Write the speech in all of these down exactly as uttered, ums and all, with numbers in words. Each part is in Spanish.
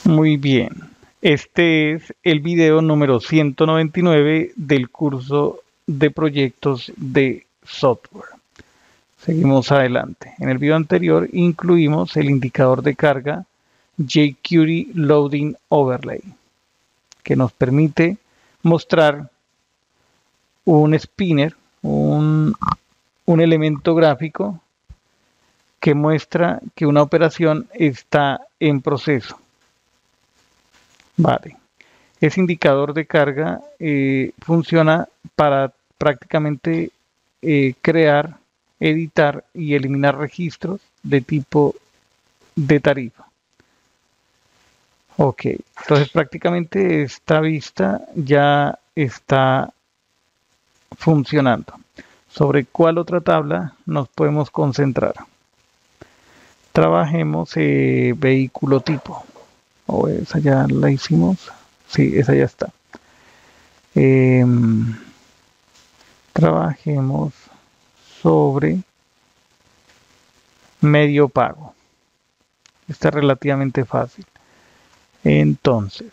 Muy bien. Este es el video número ciento noventa y nueve del curso de proyectos de software. Seguimos adelante. En el video anterior incluimos el indicador de carga jQuery Loading Overlay, que nos permite mostrar un spinner, un, un elemento gráfico que muestra que una operación está en proceso. Vale. Ese indicador de carga eh, funciona para prácticamente eh, crear, editar y eliminar registros de tipo de tarifa. Ok, entonces prácticamente esta vista ya está funcionando. ¿Sobre cuál otra tabla nos podemos concentrar? Trabajemos eh, vehículo tipo. O oh, esa ya la hicimos. Sí, esa ya está. Eh, trabajemos sobre medio pago. Está relativamente fácil. Entonces,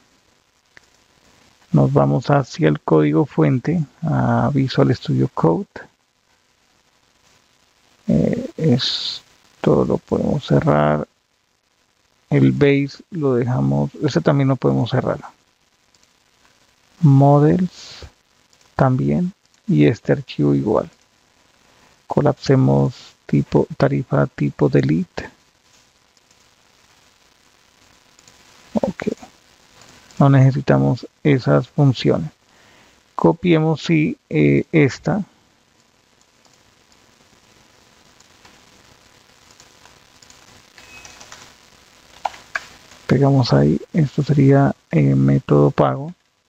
nos vamos hacia el código fuente, a Visual Studio Code. Eh, esto lo podemos cerrar. El base lo dejamos, este también lo podemos cerrar. Models también, y este archivo igual. Colapsemos tipo tarifa tipo delete. Ok, no necesitamos esas funciones. Copiemos sí, eh, esta. Pegamos ahí, esto sería eh, método pago.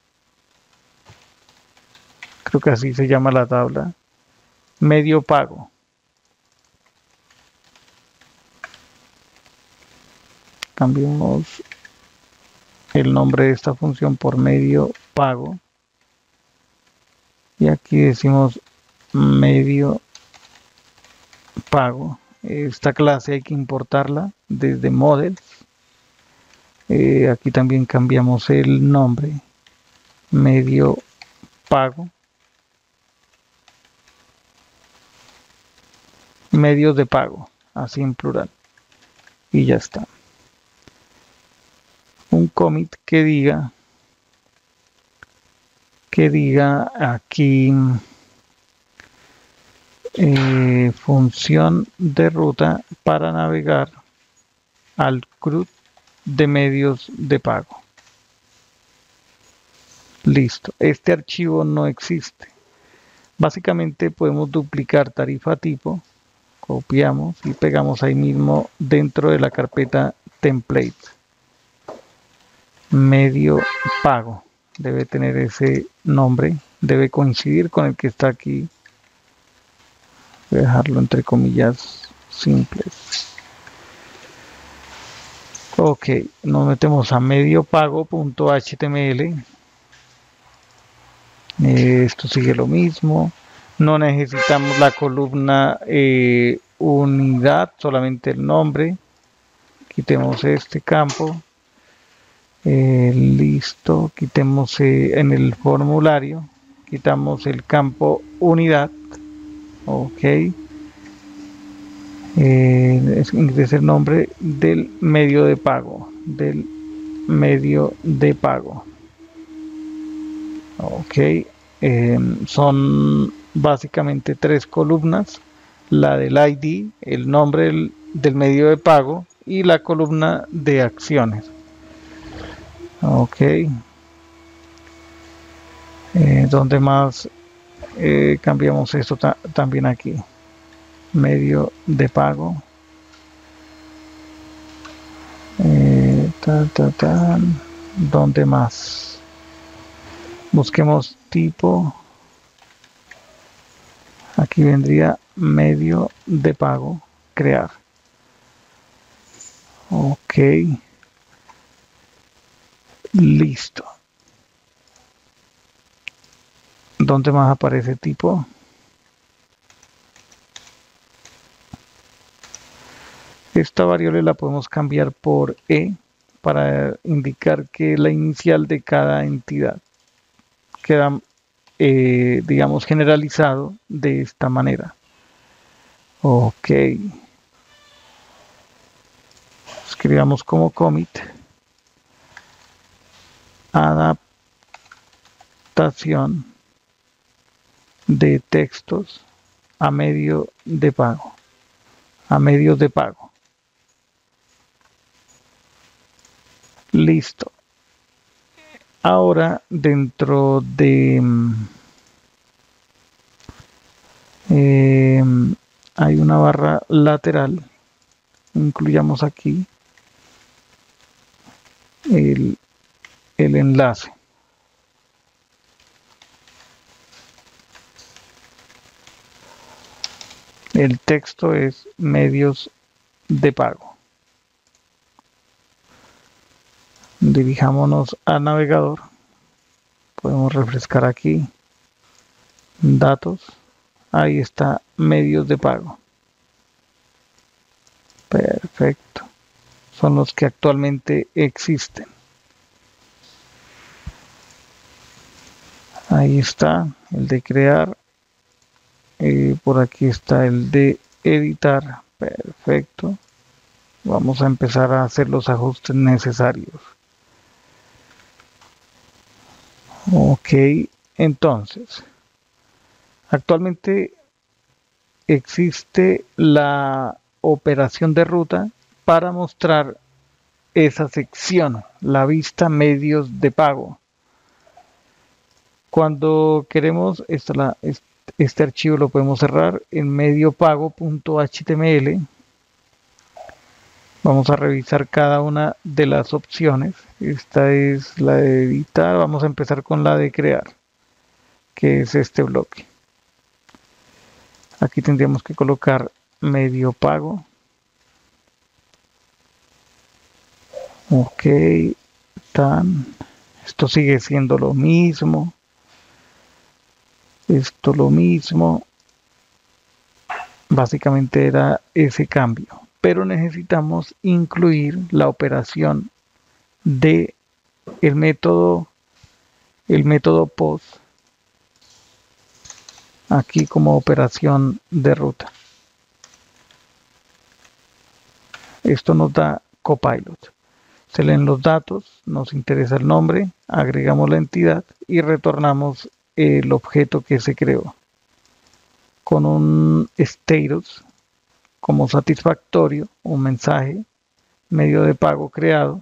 Creo que así se llama la tabla. Medio pago. Cambiemos el nombre de esta función por medio pago. Y aquí decimos medio pago. Esta clase hay que importarla desde models. Eh, aquí también cambiamos el nombre. Medio pago. Medios de pago. Así en plural. Y ya está. Un commit que diga que diga aquí eh, función de ruta para navegar al C R U D de medios de pago. Listo, este archivo no existe. Básicamente podemos duplicar tarifa tipo, copiamos y pegamos ahí mismo dentro de la carpeta template. Medio pago, debe tener ese nombre, debe coincidir con el que está aquí. Voy a dejarlo entre comillas simples. Ok, nos metemos a medio pago.html. Eh, esto sigue lo mismo. No necesitamos la columna eh, unidad, solamente el nombre. Quitemos este campo. Eh, listo, quitemos eh, en el formulario, quitamos el campo unidad. Ok. Eh, es el nombre del medio de pago. Del medio de pago. Ok. Eh, son básicamente tres columnas. La del I D, el nombre del, del medio de pago y la columna de acciones. Ok. Eh, ¿Dónde más eh, cambiamos esto ta también aquí? Medio de pago. Eh, ta, ta, ta. ¿Dónde más? Busquemos tipo. Aquí vendría medio de pago. Crear. Ok. Listo. ¿Dónde más aparece tipo? Esta variable la podemos cambiar por E para indicar que la inicial de cada entidad queda, eh, digamos, generalizado de esta manera. Ok. Escribamos como commit adaptación de textos a medio de pago, a medios de pago. Listo. Ahora dentro de eh, hay una barra lateral, incluyamos aquí el, el enlace. El texto es medios de pago. Dirijámonos al navegador. Podemos refrescar aquí. Datos. Ahí está medios de pago. Perfecto. Son los que actualmente existen. Ahí está el de crear. Eh, por aquí está el de editar. Perfecto. Vamos a empezar a hacer los ajustes necesarios. Ok, entonces, actualmente existe la operación de ruta para mostrar esa sección, la vista medios de pago. Cuando queremos, esta la, este archivo lo podemos cerrar en mediopago.html. Vamos a revisar cada una de las opciones. Esta es la de editar. Vamos a empezar con la de crear, que es este bloque. Aquí tendríamos que colocar medio pago. Ok. Tan. Esto sigue siendo lo mismo. Esto lo mismo. Básicamente era ese cambio. Pero necesitamos incluir la operación de el método el método post aquí como operación de ruta. Esto nos da Copilot. Se leen los datos, nos interesa el nombre, agregamos la entidad y retornamos el objeto que se creó con un status como satisfactorio, un mensaje, medio de pago creado.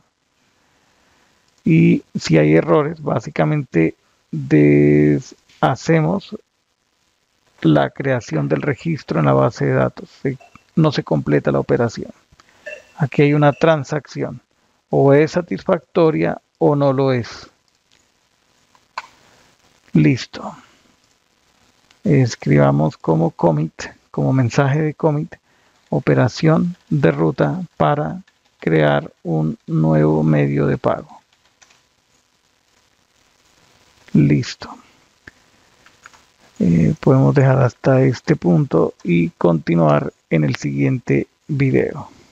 Y si hay errores, básicamente deshacemos la creación del registro en la base de datos. No se completa la operación. Aquí hay una transacción. O es satisfactoria o no lo es. Listo. Escribamos como commit, como mensaje de commit, operación de ruta para crear un nuevo medio de pago. Listo. Eh, podemos dejar hasta este punto y continuar en el siguiente video.